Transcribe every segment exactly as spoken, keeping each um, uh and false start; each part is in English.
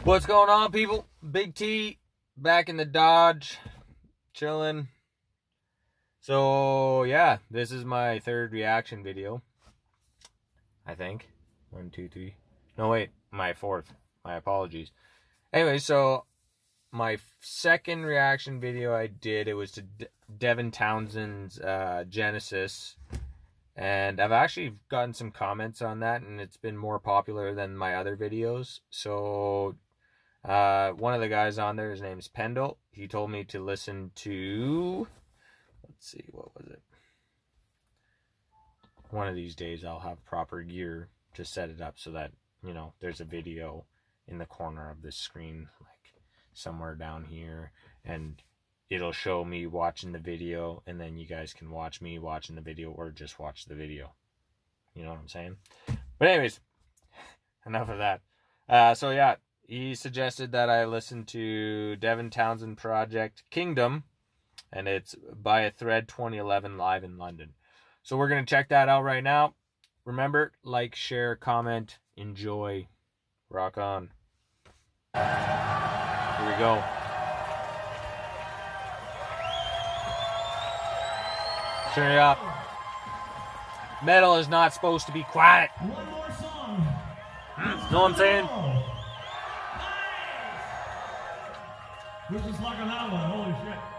What's going on, people? Big T back in the Dodge, chilling. So yeah, this is my third reaction video, I think. One, two, three. No, wait, my fourth. My apologies. Anyway, so my second reaction video I did, it was to De Devin Townsend's uh, Genesis. And I've actually gotten some comments on that, and it's been more popular than my other videos. So uh, one of the guys on there, his name is Pendle. He told me to listen to, let's see, what was it? One of these days I'll have proper gear to set it up so that, you know, there's a video in the corner of the screen, like somewhere down here, and it'll show me watching the video, and then you guys can watch me watching the video or just watch the video. You know what I'm saying? But anyways, enough of that. Uh, so yeah, he suggested that I listen to Devin Townsend Project Kingdom, and it's by a Thread twenty eleven live in London. So we're going to check that out right now. Remember, like, share, comment, enjoy. Rock on. Here we go. Turn it up. Metal is not supposed to be quiet. One more song. Know what I'm saying? Wish us luck on that one. Holy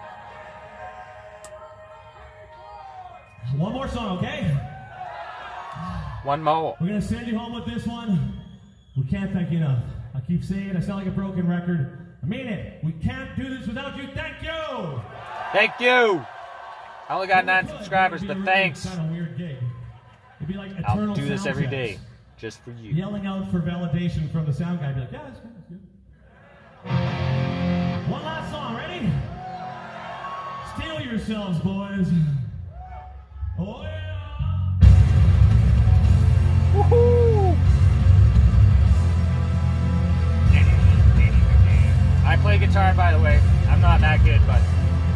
shit. One more song, okay? One more. We're gonna send you home with this one. We can't thank you enough. I keep saying it, I sound like a broken record. I mean it. We can't do this without you. Thank you. Thank you. I only got nine subscribers, but thanks. Kind of weird gig. It'd be like I'll eternal do this sound every checks. day, just for you. Yelling out for validation from the sound guy. Be like, yeah, that's good, that's good. One last song, ready? Steel yourselves, boys. Oh yeah. Woohoo! I play guitar, by the way. I'm not that good, but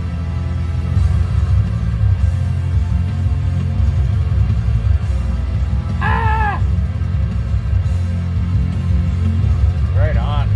ah! Right on.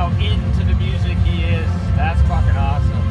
how into the music he is. That's fucking awesome.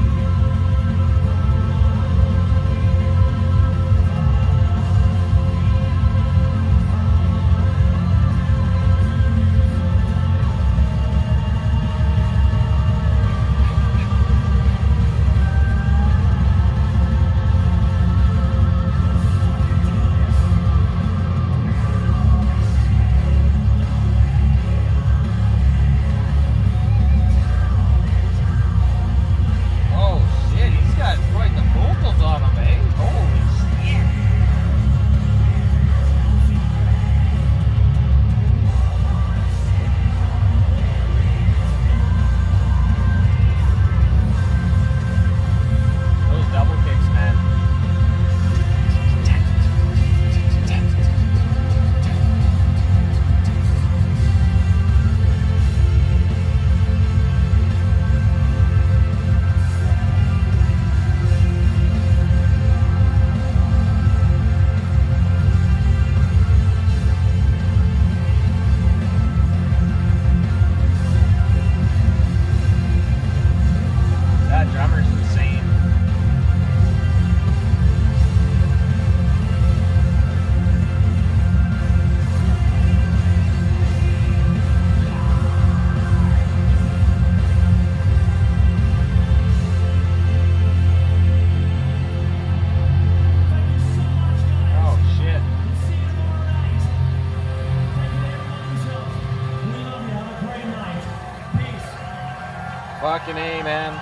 Fucking A, man.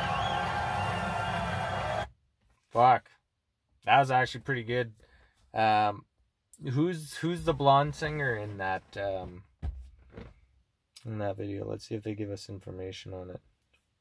Fuck. That was actually pretty good. Um, who's who's the blonde singer in that um, in that video? Let's see if they give us information on it.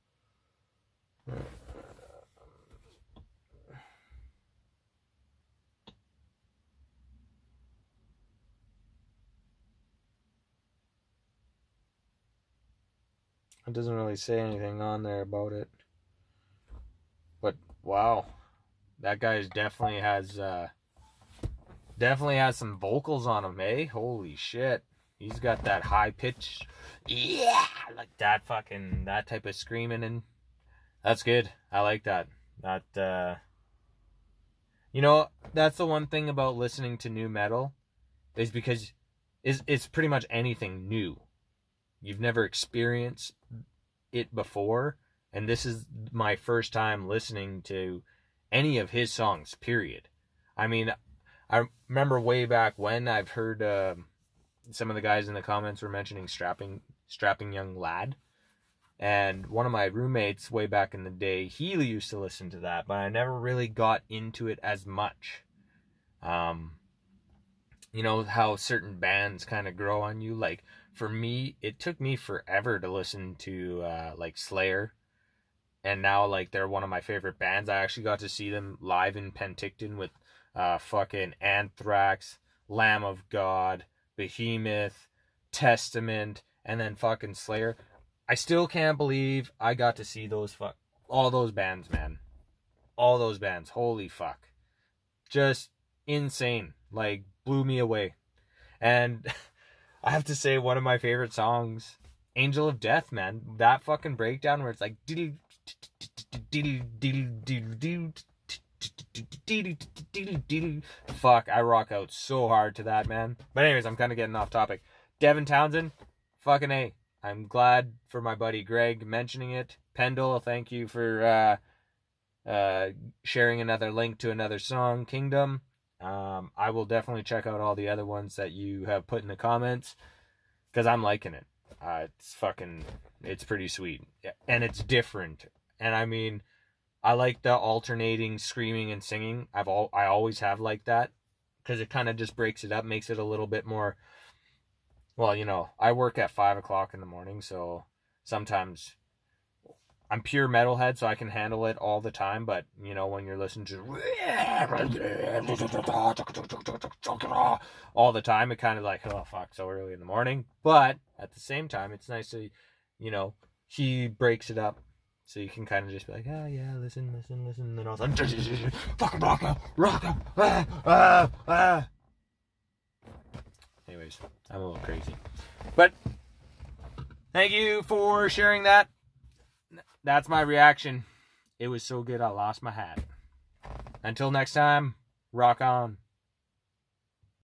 It doesn't really say anything on there about it. But wow. That guy definitely has uh definitely has some vocals on him, eh? Holy shit. He's got that high pitch, yeah, like that fucking that type of screaming, and that's good. I like that. That uh you know, that's the one thing about listening to new metal, is because it's, it's pretty much anything new. You've never experienced it before, and this is my first time listening to any of his songs, period. I mean, I remember way back when I've heard uh, some of the guys in the comments were mentioning Strapping Strapping Young Lad, and one of my roommates way back in the day, he used to listen to that, but I never really got into it as much. Um, you know how certain bands kind of grow on you, like, for me, it took me forever to listen to, uh, like, Slayer. And now, like, they're one of my favorite bands. I actually got to see them live in Penticton with uh, fucking Anthrax, Lamb of God, Behemoth, Testament, and then fucking Slayer. I still can't believe I got to see those fuck... all those bands, man. All those bands. Holy fuck. Just insane. Like, blew me away. And... I have to say, one of my favorite songs, Angel of Death, man. That fucking breakdown where it's like... Fuck, I rock out so hard to that, man. But anyways, I'm kind of getting off topic. Devin Townsend, fucking A. I'm glad for my buddy Greg mentioning it. Pendle, thank you for uh, uh, sharing another link to another song, Kingdom. Um, I will definitely check out all the other ones that you have put in the comments, because I'm liking it. Uh, it's fucking, it's pretty sweet, and it's different. And I mean, I like the alternating screaming and singing. I've all, I always have liked that, because it kind of just breaks it up, makes it a little bit more. Well, you know, I work at five o'clock in the morning, so sometimes I'm pure metalhead, so I can handle it all the time. But, you know, when you're listening to all the time, it kind of like, oh, fuck, so early in the morning. But at the same time, it's nice to, you know, he breaks it up. So you can kind of just be like, oh, yeah, listen, listen, listen. And then all of a sudden, fucking rock out, rock out, ah, ah, ah. Anyways, I'm a little crazy. But thank you for sharing that. That's my reaction. It was so good I lost my hat. Until next time, rock on.